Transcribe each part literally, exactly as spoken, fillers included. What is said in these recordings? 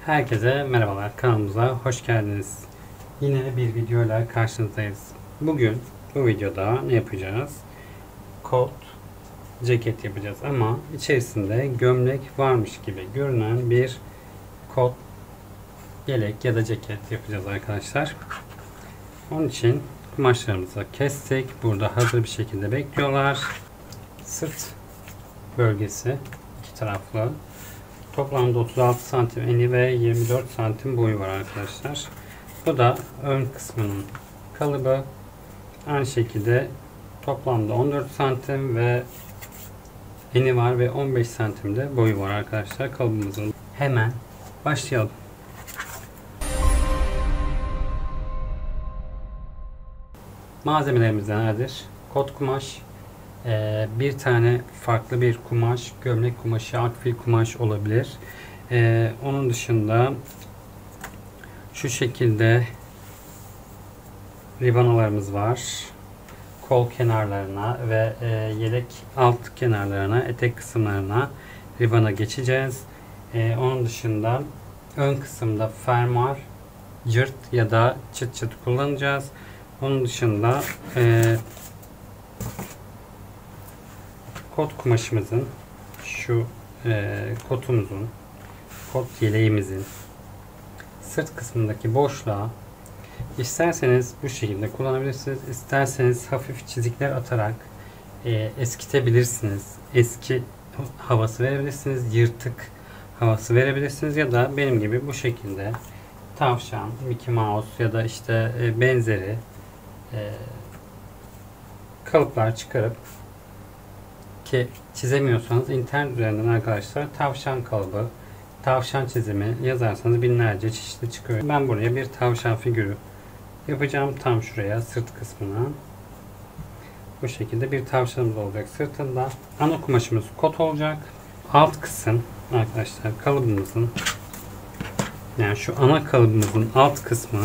Herkese merhabalar, kanalımıza hoş geldiniz. Yine bir videoyla karşınızdayız. Bugün bu videoda ne yapacağız? Kot ceket yapacağız ama içerisinde gömlek varmış gibi görünen bir kot yelek ya da ceket yapacağız arkadaşlar. Onun için kumaşlarımızı kestik. Burada hazır bir şekilde bekliyorlar. Sırt bölgesi iki taraflı. Toplamda otuz altı santim eni ve yirmi dört santim boyu var arkadaşlar. Bu da ön kısmının kalıbı. Aynı şekilde toplamda on dört santim ve eni var ve on beş santim de boyu var arkadaşlar kalıbımızın. Hemen başlayalım. Malzemelerimiz nelerdir? Kot kumaş, Ee, bir tane farklı bir kumaş, gömlek kumaşı, akfil kumaş olabilir. Ee, onun dışında şu şekilde ribanalarımız var. Kol kenarlarına ve e, yelek alt kenarlarına, etek kısımlarına ribana geçeceğiz. Ee, onun dışında ön kısımda fermuar, cırt ya da çıt çıt kullanacağız. Onun dışında e, kot kumaşımızın şu e, kotumuzun kot yeleğimizin sırt kısmındaki boşluğa isterseniz bu şekilde kullanabilirsiniz. İsterseniz hafif çizikler atarak e, eskitebilirsiniz. Eski havası verebilirsiniz. Yırtık havası verebilirsiniz. Ya da benim gibi bu şekilde tavşan, Mickey Mouse ya da işte e, benzeri e, kalıplar çıkarıp ki çizemiyorsanız internet üzerinden arkadaşlar tavşan kalıbı, tavşan çizimi yazarsanız binlerce çeşitli çıkıyor. Ben buraya bir tavşan figürü yapacağım. Tam şuraya sırt kısmına. Bu şekilde bir tavşanımız olacak sırtında. Ana kumaşımız kot olacak. Alt kısım arkadaşlar kalıbımızın, yani şu ana kalıbımızın alt kısmı,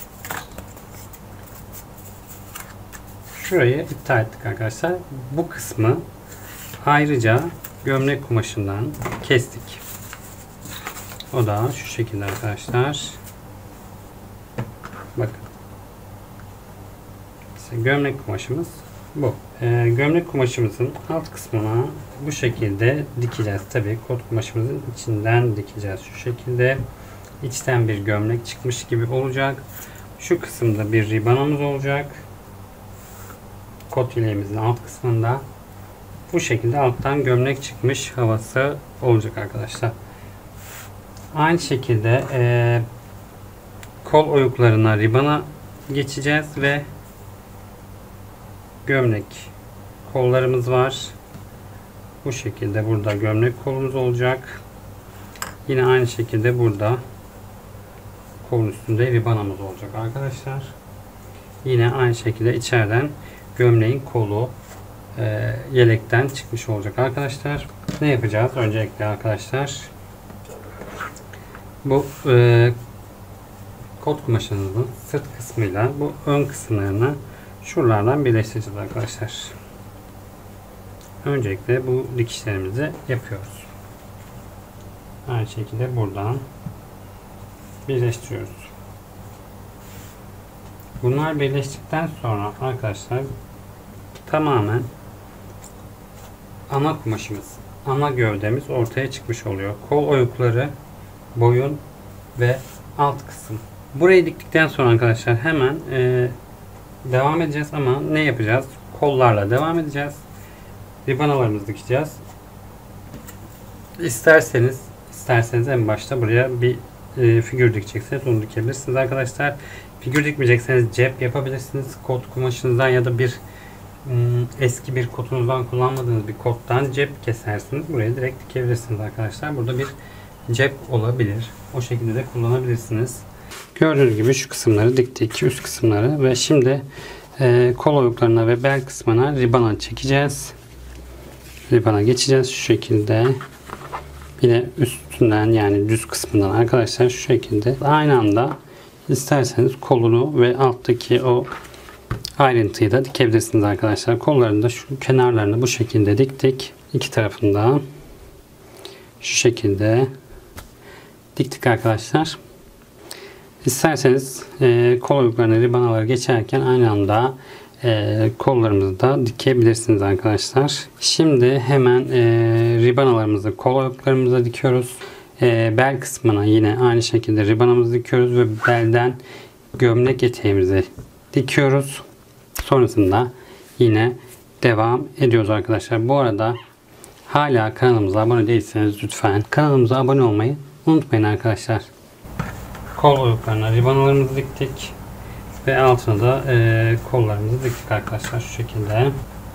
şurayı iptal ettik arkadaşlar. Bu kısmı ayrıca gömlek kumaşından kestik. O da şu şekilde arkadaşlar. Bakın. İşte gömlek kumaşımız bu. Ee, gömlek kumaşımızın alt kısmına bu şekilde dikeceğiz. Tabii kot kumaşımızın içinden dikeceğiz. Şu şekilde içten bir gömlek çıkmış gibi olacak. Şu kısımda bir ribanamız olacak. Kot yeleğimizin alt kısmında. Bu şekilde alttan gömlek çıkmış havası olacak arkadaşlar. Aynı şekilde e, kol oyuklarına ribana geçeceğiz ve gömlek kollarımız var. Bu şekilde burada gömlek kolumuz olacak. Yine aynı şekilde burada kolun üstünde ribanamız olacak arkadaşlar. Yine aynı şekilde içeriden gömleğin kolu E, yelekten çıkmış olacak arkadaşlar. Ne yapacağız? Öncelikle arkadaşlar bu e, kot kumaşımızın sırt kısmıyla bu ön kısımlarını şuralardan birleştireceğiz arkadaşlar. Öncelikle bu dikişlerimizi yapıyoruz. Aynı şekilde buradan birleştiriyoruz. Bunlar birleştikten sonra arkadaşlar tamamen ana kumaşımız, ana gövdemiz ortaya çıkmış oluyor. Kol oyukları, boyun ve alt kısım. Burayı diktikten sonra arkadaşlar hemen e, devam edeceğiz ama ne yapacağız? Kollarla devam edeceğiz. Ribanalarımızı dikeceğiz. İsterseniz, isterseniz en başta buraya bir e, figür dikeceksiniz. Onu dikebilirsiniz arkadaşlar. Figür dikmeyecekseniz cep yapabilirsiniz. Kot kumaşınızdan ya da bir eski bir kotunuzdan kullanmadığınız bir kottan cep kesersiniz. Buraya direkt dikebilirsiniz arkadaşlar. Burada bir cep olabilir. O şekilde de kullanabilirsiniz. Gördüğünüz gibi şu kısımları diktik. Üst kısımları ve şimdi e, kol oyuklarına ve bel kısmına ribana çekeceğiz. Ribana geçeceğiz şu şekilde. Yine üstünden, yani düz kısmından arkadaşlar şu şekilde aynı anda isterseniz kolunu ve alttaki o ayrıntıyı da dikebilirsiniz arkadaşlar. Kollarını da şu kenarlarını bu şekilde diktik. İki tarafında şu şekilde diktik arkadaşlar. İsterseniz e, kol oyuklarına ribanaları geçerken aynı anda e, kollarımızı da dikebilirsiniz arkadaşlar. Şimdi hemen e, ribanalarımızı kol oyuklarımıza dikiyoruz. E, bel kısmına yine aynı şekilde ribanamızı dikiyoruz ve belden gömlek eteğimizi dikiyoruz. Sonrasında yine devam ediyoruz arkadaşlar. Bu arada hala kanalımıza abone değilseniz lütfen kanalımıza abone olmayı unutmayın arkadaşlar. Kol oyuklarına ribanalarımızı diktik ve altına da e, kollarımızı diktik arkadaşlar. Şu şekilde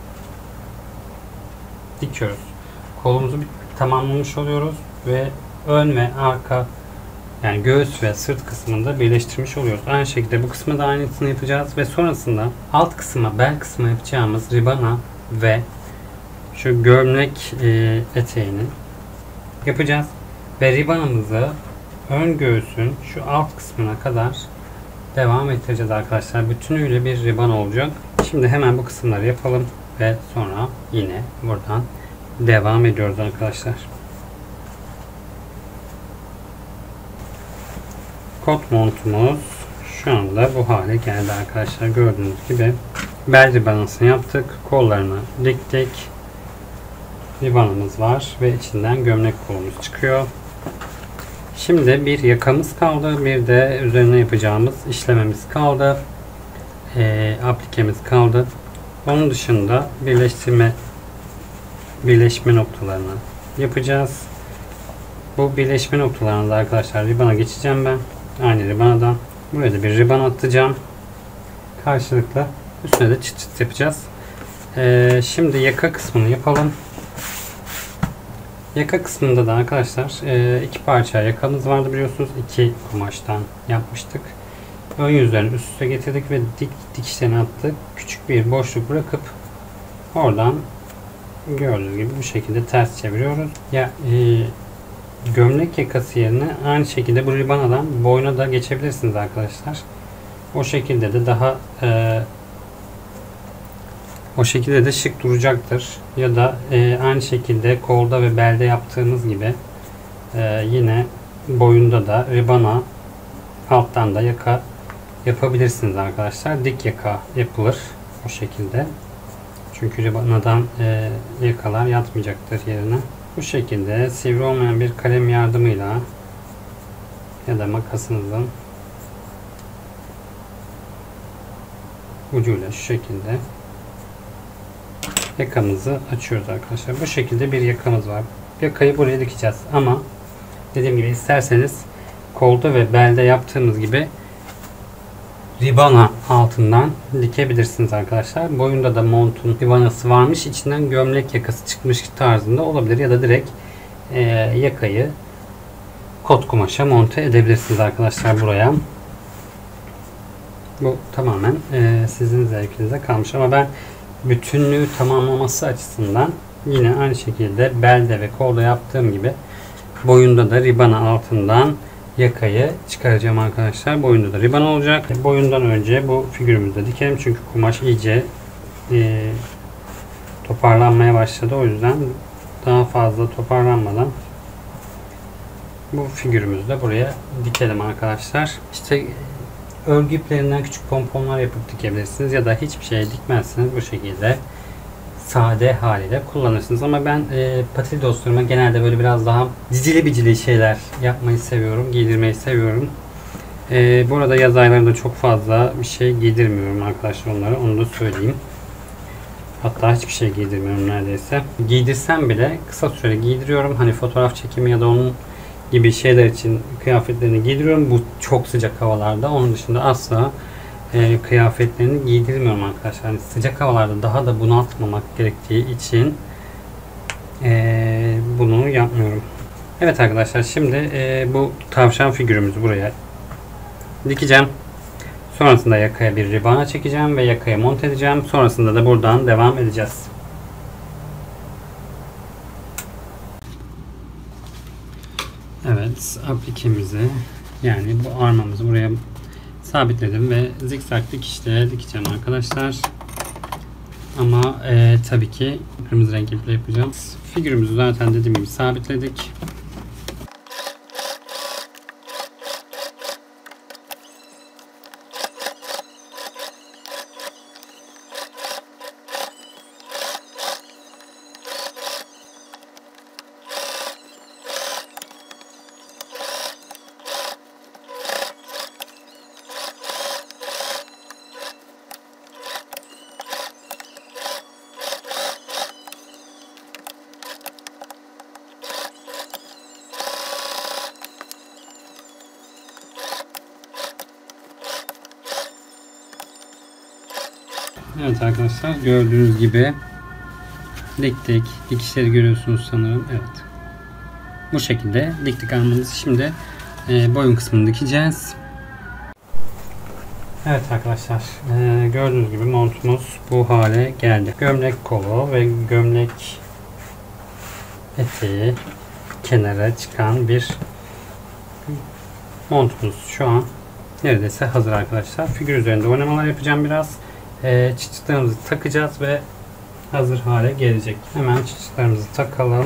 dikiyoruz. Kolumuzu tamamlamış oluyoruz ve ön ve arka, yani göğüs ve sırt kısmında birleştirmiş oluyoruz. Aynı şekilde bu kısmı da aynısını yapacağız ve sonrasında alt kısma, bel kısmına yapacağımız ribana ve şu gömlek e, eteğini yapacağız ve ribanamızı ön göğsün şu alt kısmına kadar devam ettireceğiz arkadaşlar. Bütünüyle bir riban olacak. Şimdi hemen bu kısımları yapalım ve sonra yine buradan devam ediyoruz arkadaşlar. Kot montumuz şu anda bu hale geldi arkadaşlar. Gördüğünüz gibi bel ribanasını yaptık. Kollarını diktik. Ribanımız var ve içinden gömlek kolumuz çıkıyor. Şimdi bir yakamız kaldı. Bir de üzerine yapacağımız işlememiz kaldı. E, aplikemiz kaldı. Onun dışında birleştirme birleşme noktalarını yapacağız. Bu birleşme noktalarında arkadaşlar ribana geçeceğim ben. Aynı ribanadan. Buraya da bir riban atacağım. Karşılıklı. Üstüne de çıt çıt yapacağız. Ee, şimdi yaka kısmını yapalım. Yaka kısmında da arkadaşlar e, iki parça yakamız vardı biliyorsunuz. İki kumaştan yapmıştık. Ön yüzlerini üst üste getirdik ve dik dikişlerini attık. Küçük bir boşluk bırakıp oradan gördüğünüz gibi bu şekilde ters çeviriyoruz. Ya e, gömlek yakası yerine aynı şekilde bu ribanadan boyuna da geçebilirsiniz arkadaşlar. O şekilde de daha e, o şekilde de şık duracaktır. Ya da e, aynı şekilde kolda ve belde yaptığımız gibi e, yine boyunda da ribana alttan da yaka yapabilirsiniz arkadaşlar. Dik yaka yapılır o şekilde. Çünkü ribanadan e, yakalar yatmayacaktır yerine. Bu şekilde sivri olmayan bir kalem yardımıyla ya da makasınızın ucuyla şu şekilde yakamızı açıyoruz arkadaşlar. Bu şekilde bir yakamız var. Yakayı buraya dikeceğiz ama dediğim gibi isterseniz kolda ve belde yaptığımız gibi ribana altından dikebilirsiniz arkadaşlar. Boyunda da montun ribanası varmış. İçinden gömlek yakası çıkmış tarzında olabilir. Ya da direkt e, yakayı kot kumaşa monte edebilirsiniz arkadaşlar buraya. Bu tamamen e, sizin zevkinize kalmış. Ama ben bütünlüğü tamamlaması açısından yine aynı şekilde belde ve kolda yaptığım gibi boyunda da ribana altından yakayı çıkaracağım arkadaşlar. Boyunda da riban olacak. Boyundan önce bu figürümüzde dikelim. Çünkü kumaş iyice e, toparlanmaya başladı. O yüzden daha fazla toparlanmadan bu figürümüzü de buraya dikelim arkadaşlar. İşte örgü iplerinden küçük pomponlar yapıp dikebilirsiniz. Ya da hiçbir şey dikmezsiniz. Bu şekilde sade haliyle kullanırsınız. Ama ben e, patili dostlarıma genelde böyle biraz daha cicili bicili şeyler yapmayı seviyorum. Giydirmeyi seviyorum. E, bu arada yaz aylarında çok fazla bir şey giydirmiyorum arkadaşlar onlara. Onu da söyleyeyim. Hatta hiçbir şey giydirmiyorum neredeyse. Giydirsem bile kısa süre giydiriyorum. Hani fotoğraf çekimi ya da onun gibi şeyler için kıyafetlerini giydiriyorum. Bu çok sıcak havalarda. Onun dışında asla E, kıyafetlerini giydirmiyorum arkadaşlar. Yani sıcak havalarda daha da bunaltmamak gerektiği için e, bunu yapmıyorum. Evet arkadaşlar, şimdi e, bu tavşan figürümüzü buraya dikeceğim. Sonrasında yakaya bir ribana çekeceğim ve yakaya monte edeceğim. Sonrasında da buradan devam edeceğiz. Evet, aplikemizi, yani bu armamızı buraya sabitledim ve zikzak dikişle dikeceğim arkadaşlar. Ama e, tabii ki kırmızı renk iple yapacağım. Figürümüzü zaten dediğim gibi sabitledik. Evet arkadaşlar, gördüğünüz gibi diktik. Dikişleri görüyorsunuz sanırım. Evet. Bu şekilde diktik armamızı. Şimdi e, boyun kısmını dikeceğiz. Evet arkadaşlar, e, gördüğünüz gibi montumuz bu hale geldi. Gömlek kolu ve gömlek eteği kenara çıkan bir montumuz şu an neredeyse hazır arkadaşlar. Figür üzerinde oynamalar yapacağım biraz. E, çıçıtlarımızı takacağız ve hazır hale gelecek. Hemen çıçıtlarımızı takalım.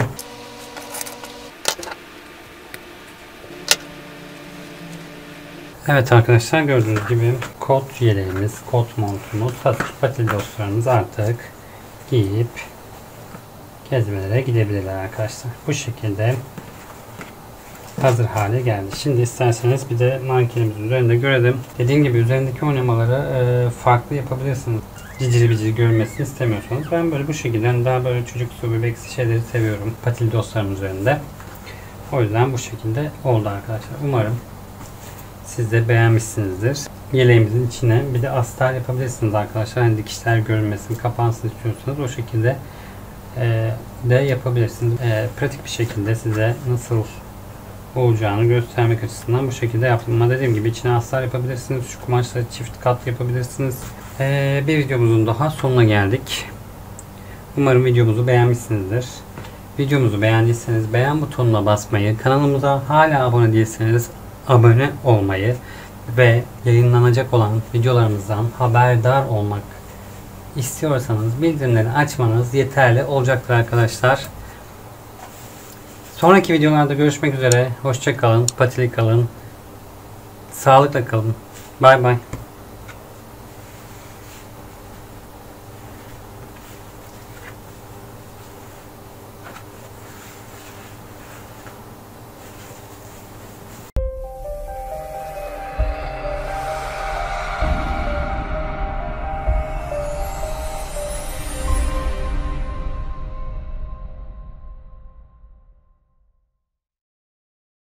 Evet arkadaşlar, gördüğünüz gibi kot yeleğimiz, kot montumuz hazır. Patili dostlarımız artık giyip gezmelere gidebilirler arkadaşlar. Bu şekilde hazır hale geldi. Şimdi isterseniz bir de mankenimizin üzerinde görelim. Dediğim gibi üzerindeki oynamaları e, farklı yapabilirsiniz. Cicili bicili görünmesini istemiyorsanız. Ben böyle bu şekilde daha böyle çocuksu, bebeksi şeyleri seviyorum patili dostlarım üzerinde. O yüzden bu şekilde oldu arkadaşlar. Umarım siz de beğenmişsinizdir. Yeleğimizin içine bir de astar yapabilirsiniz arkadaşlar. Hani dikişler görünmesin, kapansın istiyorsanız o şekilde e, de yapabilirsiniz. E, pratik bir şekilde size nasıl olacağını göstermek açısından bu şekilde yaptım. Ama dediğim gibi içine astar yapabilirsiniz. Şu kumaşları çift kat yapabilirsiniz. E, bir videomuzun daha sonuna geldik. Umarım videomuzu beğenmişsinizdir. Videomuzu beğendiyseniz beğen butonuna basmayı, kanalımıza hala abone değilseniz abone olmayı ve yayınlanacak olan videolarımızdan haberdar olmak istiyorsanız bildirimleri açmanız yeterli olacaktır arkadaşlar. Sonraki videolarda görüşmek üzere. Hoşça kalın, patili kalın, sağlıkla kalın. Bay bay.